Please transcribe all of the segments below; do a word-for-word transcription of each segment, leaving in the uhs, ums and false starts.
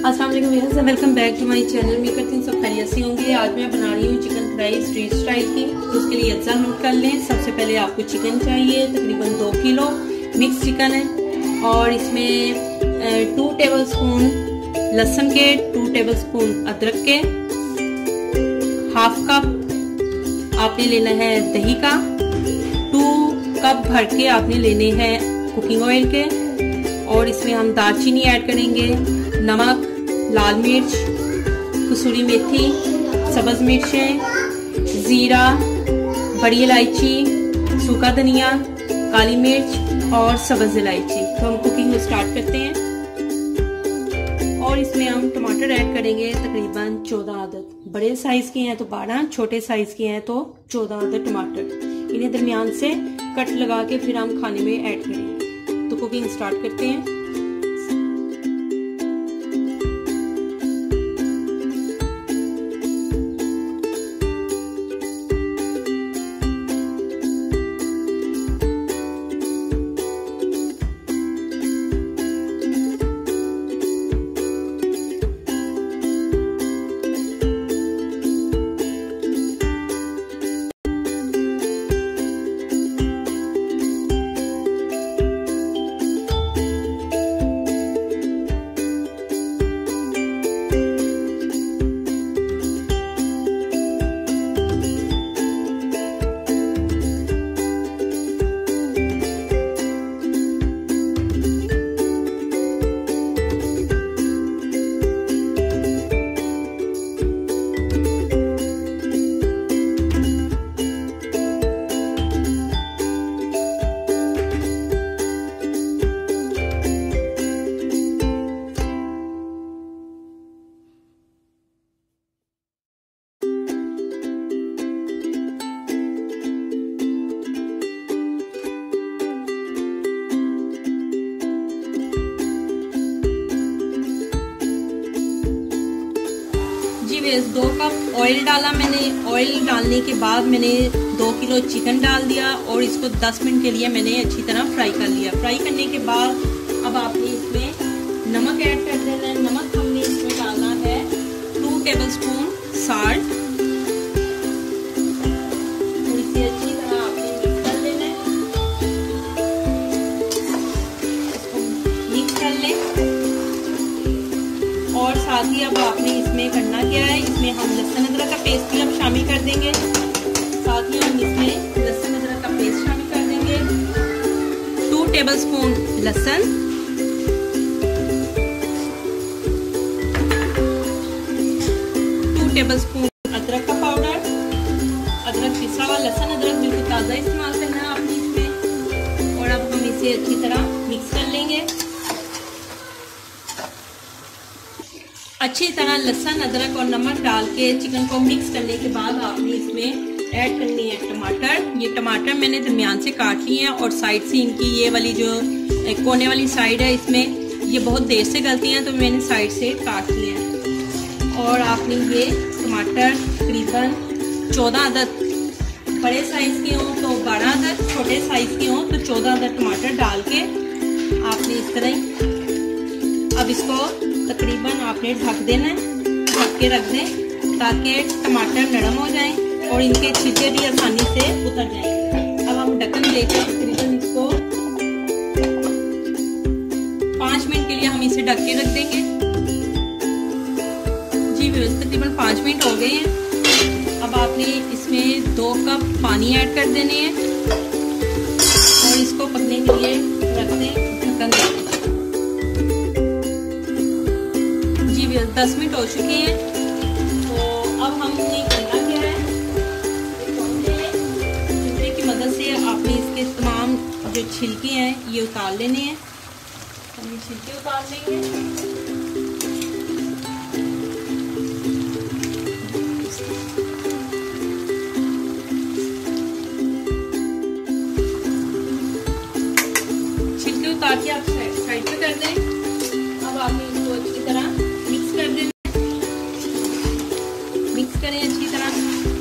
अस्सलाम वालेकुम, welcome back to my channel. मैं करती हूँ सब खैरियत से होंगे। आज मैं बना रही हूँ चिकन फ्राई स्ट्रीट स्टाइल की। तो उसके लिए अज्जा नोट कर लें। सबसे पहले आपको चिकन चाहिए, तकरीबन दो किलो मिक्स चिकन है और इसमें टू टेबल स्पून लहसुन के, टू टेबल स्पून अदरक के, हाफ कप आपने लेना है दही का, टू कप भर के आपने लेने हैं कुकिंग ऑयल के और इसमें हम दालचीनी ऐड करेंगे, नमक, लाल मिर्च, कसूरी मेथी, सब्ज मिर्चें, जीरा, बड़ी इलायची, सूखा धनिया, काली मिर्च और सब्ज इलायची। तो हम कुकिंग स्टार्ट करते हैं और इसमें हम टमाटर ऐड करेंगे तकरीबन चौदह अदद। बड़े साइज के हैं तो बारह, छोटे साइज के हैं तो चौदह अदद टमाटर। इन्हें दरमियान से कट लगा के फिर हम खाने में ऐड करेंगे। तो कुकिंग स्टार्ट करते हैं। दो कप ऑयल डाला मैंने। ऑयल डालने के बाद मैंने दो किलो चिकन डाल दिया और इसको दस मिनट के लिए मैंने अच्छी तरह फ्राई कर लिया। फ्राई करने के बाद अब आपने इसमें नमक ऐड कर देना है। नमक हमने इसमें डालना है टू टेबल स्पून साल्ट। थोड़ी सी अच्छी तरह आपने मिक्स कर लेना है। इसको मिक्स कर लें और साथ ही अब आपने इसमें करना क्या है, इसमें हम लहसुन अदरक का पेस्ट भी अब शामिल कर देंगे। साथ ही हम इसमें लहसुन अदरक का पेस्ट शामिल कर देंगे। टू टेबल स्पून लहसुन, टू टेबल स्पून अदरक का पाउडर। अदरक पिसा हुआ, लहसुन अदरक बिल्कुल ताज़ा इस्तेमाल करना है आपने इसमें। और अब हम इसे अच्छी तरह मिक्स कर लेंगे। अच्छी तरह लहसुन अदरक और नमक डाल के चिकन को मिक्स करने के बाद आपने इसमें ऐड करनी है टमाटर। ये टमाटर मैंने दरमियान से काट लिए हैं और साइड से इनकी ये वाली जो कोने वाली साइड है इसमें ये बहुत देर से गलती हैं तो मैंने साइड से काट लिए हैं। और आपने ये टमाटर तकरीबन चौदह अदद, बड़े साइज के हों तो बारह अदद, छोटे साइज के हों तो चौदह अदद टमाटर डाल के आपने इस तरह ही अब इसको तकरीबन आपने ढक देना है। ढक के रख दें ताकि टमाटर नरम हो जाएं और इनके छिलके भी आसानी से उतर जाएंगे। अब हम ढक्कन देकर तकरीबन इसको पाँच मिनट के लिए हम इसे ढक के रख देंगे। जी तकरीबन पाँच मिनट हो गए हैं। अब आपने इसमें दो कप पानी ऐड कर देने हैं और इसको पकने के लिए रख दें ढक्कन दें। दस मिनट हो चुके हैं तो अब हमने करना क्या है, चिमटे की मदद से आपने इसके तमाम जो छिलके हैं ये उतार लेने हैं। हम ये छिलके उतार लेंगे। छिलके उतार के आप साइड पे कर दें। अब आपने इसको अच्छी तरह मिक्स कर देना, मिक्स करें अच्छी तरह।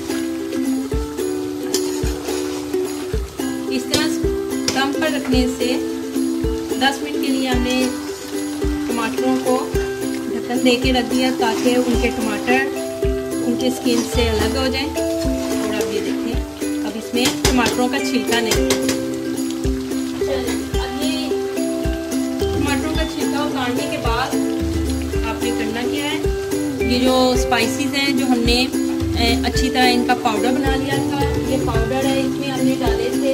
इस तरह दम पर रखने से दस मिनट के लिए हमने टमाटरों को ढक ढक्कन दे के रख दिया ताकि उनके टमाटर उनके स्किन से अलग हो जाएं। और अब ये देखें, अब इसमें टमाटरों का छिलका नहीं। अब ये टमाटरों का छिलका उतारने के बाद आपने करना क्या है, ये जो स्पाइसेस हैं जो हमने अच्छी तरह इनका पाउडर बना लिया था, ये पाउडर है, इसमें हमने डाले थे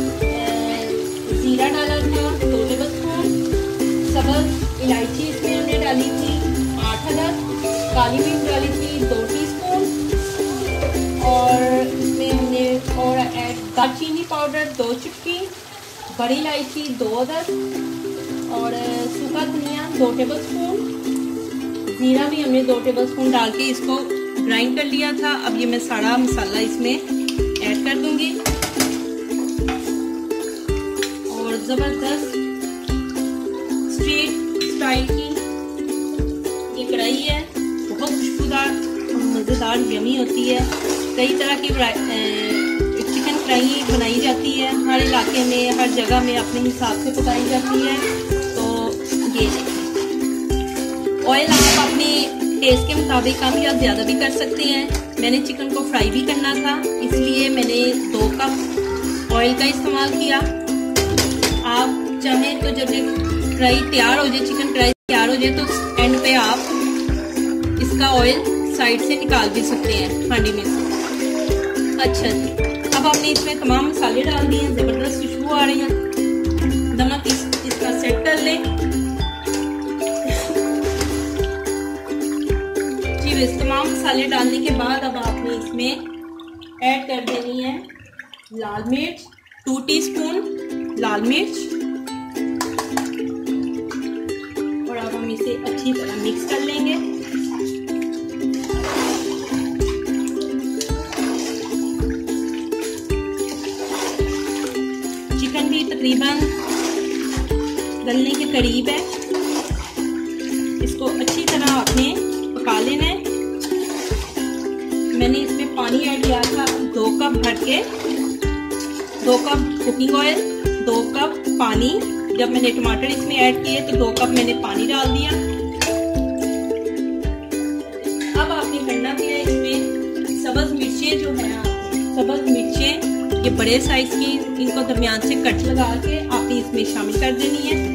जीरा डाला था दो टेबल स्पून, सब्ज इलायची इसमें हमने डाली थी आठ अदद, काली मिर्च डाली थी दो टीस्पून, और इसमें हमने और ऐड दालचीनी पाउडर दो चुटकी, बड़ी इलायची दो अदद, और सूखा धनिया दो टेबल स्पून, जीरा भी हमने दो टेबल स्पून डाल के इसको ग्राइंड कर लिया था। अब ये मैं सारा मसाला इसमें ऐड कर दूंगी और जबरदस्त स्ट्रीट स्टाइल की ये कढ़ाई है, बहुत खुशबूदार मज़ेदार यमी होती है। कई तरह की चिकन कढ़ाई बनाई जाती है, हर इलाके में हर जगह में अपने हिसाब से पकाई जाती है। तो ये ऑयल आप अपनी टेस्ट के मुताबिक कम या ज़्यादा भी कर सकते हैं। मैंने चिकन को फ्राई भी करना था, इसलिए मैंने दो कप ऑयल का इस्तेमाल किया। आप चाहें तो जब कढ़ाई तैयार हो जाए, चिकन कढ़ाई तैयार हो जाए, तो एंड पे आप इसका ऑयल साइड से निकाल भी सकते हैं हांडी में से। अच्छा जी, अब आपने इसमें तमाम मसाले डाल दिए, ज़बरदस्त खुशबू आ रही है। नमक इस, इसका सेट कर लें। इस तमाम मसाले डालने के बाद अब आपने इसमें ऐड कर देनी है लाल मिर्च, टू टीस्पून लाल मिर्च, और अब हम इसे अच्छी तरह मिक्स कर लेंगे। चिकन भी तकरीबन गलने के करीब है, इसको अच्छी तरह आपने पका लेना है। मैंने इसमें पानी ऐड किया था दो कप भर के, दो कप कुकिंग ऑयल, दो कप पानी। जब मैंने टमाटर इसमें ऐड किए तो दो कप मैंने पानी डाल दिया। अब आपने करना भी है, इसमें सब्ज मिर्चें जो है, सब्ज मिर्चें ये बड़े साइज की, इनको दरमियान से कट लगा के आपने इसमें शामिल कर देनी है।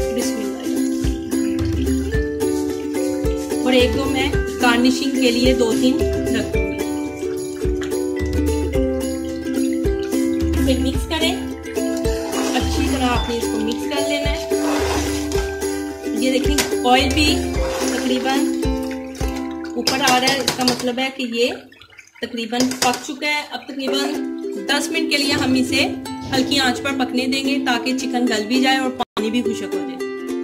और एक दो मैं गार्निशिंग के लिए दो तीन रख दूंगी। फिर मिक्स करें, अच्छी तरह आपने इसको मिक्स कर लेना है। ये देखें ऑयल भी तकरीबन ऊपर आ रहा है, इसका मतलब है कि ये तकरीबन पक चुका है। अब तकरीबन दस मिनट के लिए हम इसे हल्की आंच पर पकने देंगे ताकि चिकन गल भी जाए और पानी भी खुशक हो जाए।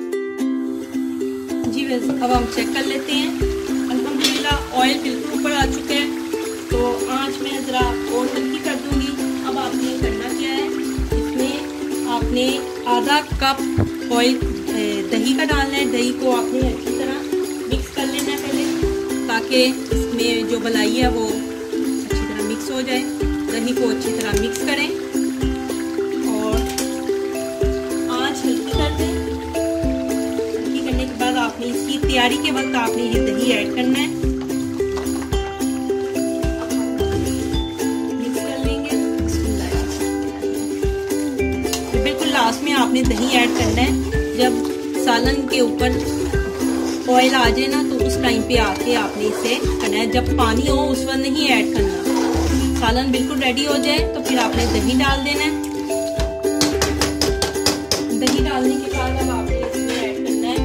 जी वैसे अब हम चेक कर लेते हैं। अल्हम्दुलिल्लाह ऑयल बिल्कुल ऊपर आ चुका है, तो आंच में ज़रा और हल्की कर दूंगी। अब आपने करना क्या है, इसमें आपने आधा कप ऑयल दही का डालना है। दही को आपने अच्छी तरह मिक्स कर लेना है पहले, ताकि इसमें जो मलाई है वो अच्छी तरह मिक्स हो जाए। दही को अच्छी तरह मिक्स करें और आंच हल्की कर दें। हल्की करने के बाद आपने इसकी तैयारी के वक्त आपने ये दही ऐड करना है, मिक्स कर लेंगे। बिल्कुल लास्ट में आपने दही ऐड करना है। जब सालन के ऊपर ऑयल आ जाए ना, तो उस टाइम पे आके आपने इसे करना है। जब पानी हो उस वक्त नहीं ऐड करना। सालन बिल्कुल रेडी हो जाए तो फिर आपने दही डाल देना है। दही डालने के बाद अब आपने इसमें ऐड करना है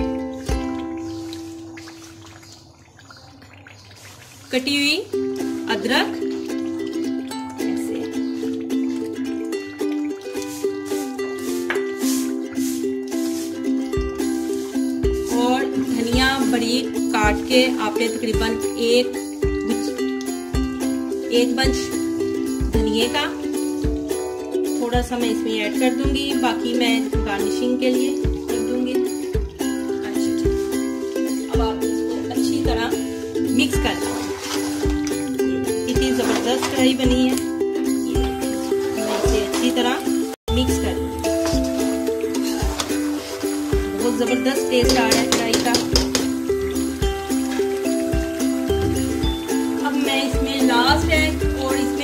कटी हुई अदरक, ऐसे और धनिया बड़ी काट के आपने तकरीबन एक एक बंच धनिए का थोड़ा सा मैं इसमें ऐड कर दूंगी, बाकी मैं गार्निशिंग के लिए कर दूंगी। अच्छा, अब आप इसको अच्छी तरह मिक्स कर लो। इतनी जबरदस्त कढ़ाई बनी है, मैं इसे अच्छी तरह मिक्स कर लूँ। बहुत जबरदस्त टेस्ट आ रहा है कढ़ाई का।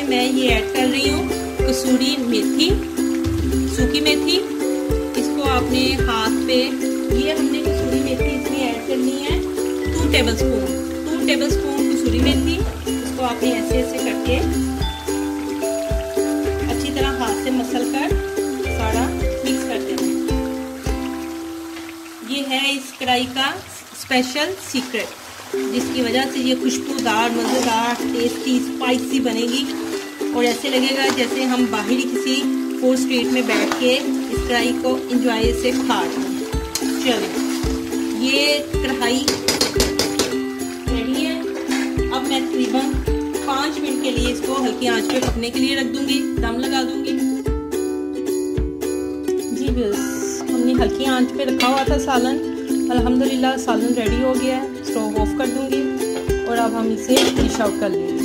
मैं ये ऐड कर रही हूँ कसूरी मेथी, सूखी मेथी। इसको आपने हाथ पे, ये हमने कसूरी मेथी इसमें ऐड करनी है two tablespoon two tablespoon कसूरी मेथी। इसको आपने ऐसे ऐसे करके अच्छी तरह हाथ से मसल कर सारा मिक्स कर देना। ये है इस कढ़ाई का स्पेशल सीक्रेट, जिसकी वजह से ये खुशबूदार, मज़ेदार, टेस्टी, स्पाइसी बनेगी और ऐसे लगेगा जैसे हम बाहरी किसी फूड स्ट्रीट में बैठ के इस कढ़ाई को एंजॉय से खा रहे हैं। चलो ये कढ़ाई रेडी है। अब मैं तकरीबन पाँच मिनट के लिए इसको हल्की आंच पे पकने के लिए रख दूंगी, दम लगा दूंगी। जी बस हमने हल्की आंच पे रखा हुआ था सालन। अल्हम्दुलिल्लाह सालन रेडी हो गया है। स्टोव ऑफ कर दूंगी और अब हम इसे डिश आउट कर लेंगे।